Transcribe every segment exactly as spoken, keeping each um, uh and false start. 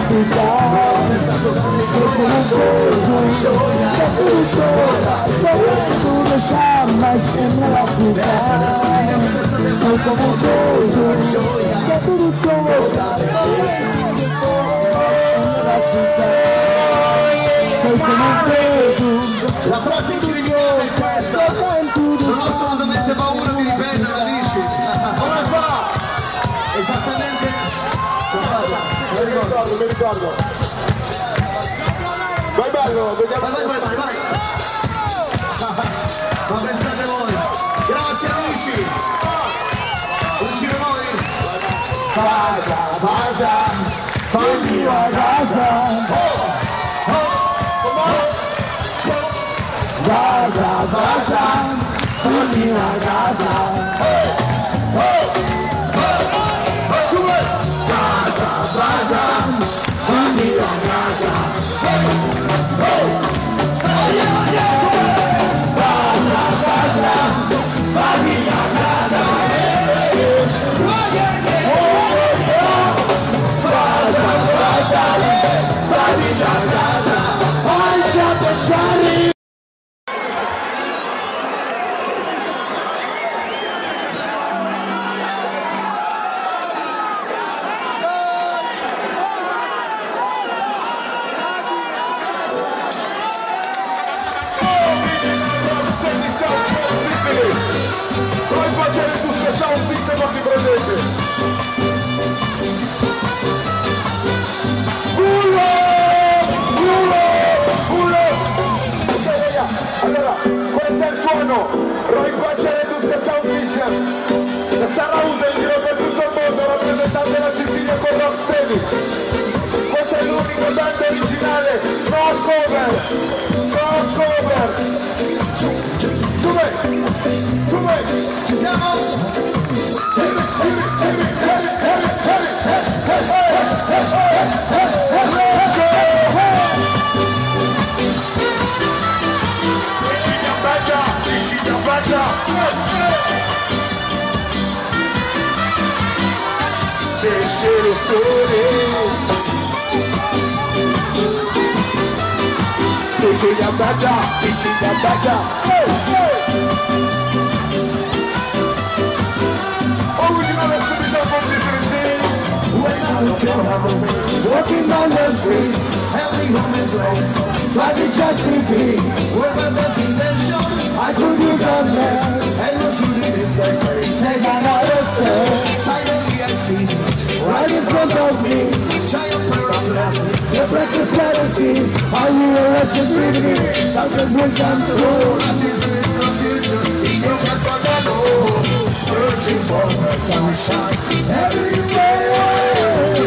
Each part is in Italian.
nell'Africa, tu lo sai, ma sembra l'Africa, sono come un gioco, che tutto nell'Africa, sono come un gioco. La frase intelligente è questa, non ho assolutamente paura di ripeterla, dici? Come fa? Esattamente, mi ricordo, mi ricordo. Vai bello, vediamo. Vai, vai, vai, vai. Ma pensate voi. Grazie amici. Uscire noi. Basa, basa, Fammi a casa, basa, basa, fammi a casa, basa, basa, fammi a casa, basa, basa, fammi a casa, basa, basa, fammi a casa, lascia pensare. Come facere tu se c'è un fisso non ti prendete? Culo! Culo! Culo! Ok, raga, allora, questo è il suono. Roy Facere tu che Sound System. La Sarà usa in giro per tutto il mondo, rappresentante la Sicilia con Rocksteady. Questo è l'unico band originale, no cover! No cover! Dove? Dove? ci siamo? Sicilia Banda, Sicilia Banda, originale subito con When I look at home, walking down the street, every home is lost. But it just to be where my destination. I could use a man, and no shoes in this like take another step. Finally I see it, right in front of me. Giant pair of glasses, the breakfast clarity. Are you arrested with me? Something will come through. And this is confusion, in your hands on the low. Searching for the sunshine everywhere.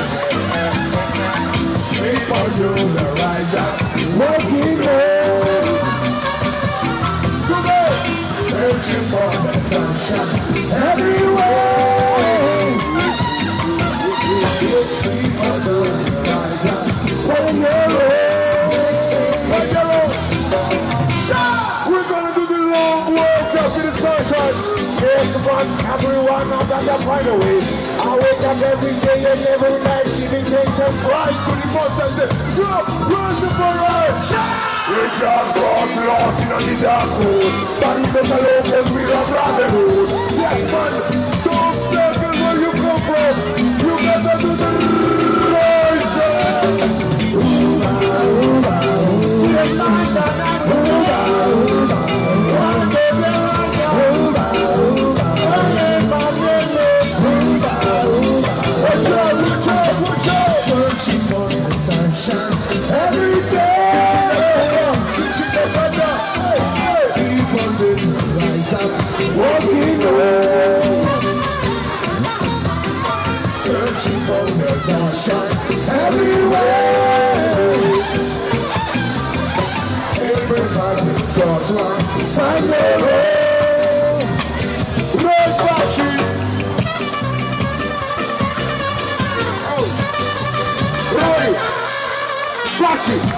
People do the rise up, working there. Searching for the sunshine everywhere. People do the rise up, working there. We're gonna do the long walk up to the sunshine. Yes, one, everyone knows that they'll find a way. I wake up every day and every night, giving thanks and pride to the most and say, yo, where's the parade? We just got lost in the dark road, but it's not alone because we are brotherhood. Yes, man, don't circle where you come from. You gotta do the right thing. Ooh, ooh, ooh. Yes, man, ooh, ooh, ooh. One day, Searching for the sunshine every day. People didn't rise up, Walking away. searching for the sunshine Everywhere. everybody's got one. Find the way. Red flashing. Roy. Flashing.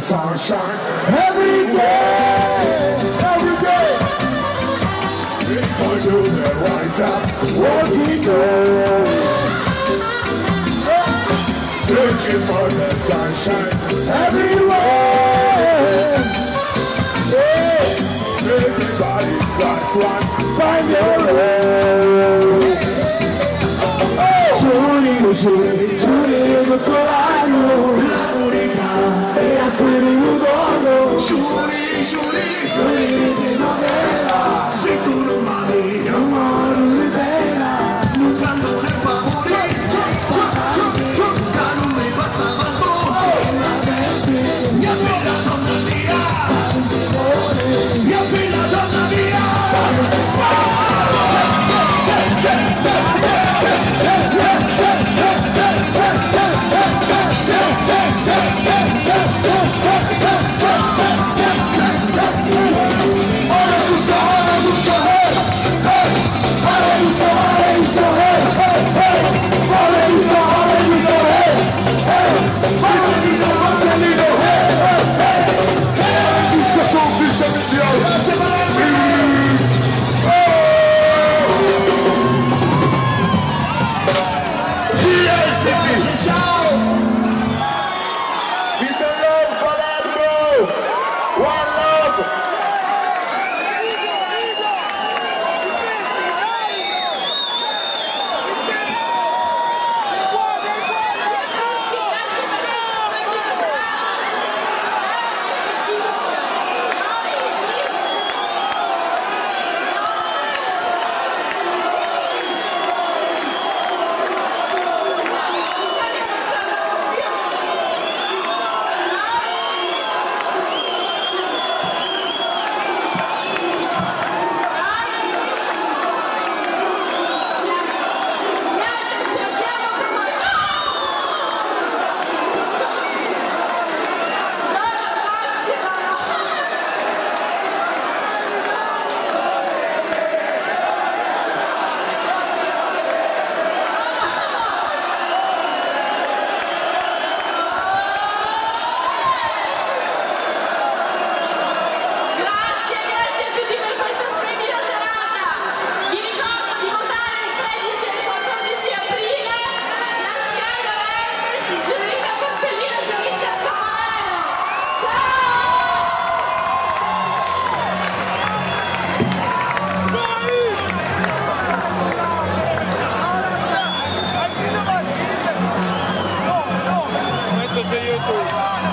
sunshine every day, every day. People do their rise up, walking on, searching for the sunshine everywhere. Yeah. Everybody's got one, find your way. Giuri, giuri, giuri, io trovato la verità e a quelli ugono. Giuri, giuri, giuri che non era. Se tu non mami, non mori di pena. Quando ne favori, non mi passava il mondo. Mia bella donna mia, mia bella donna mia. Su YouTube.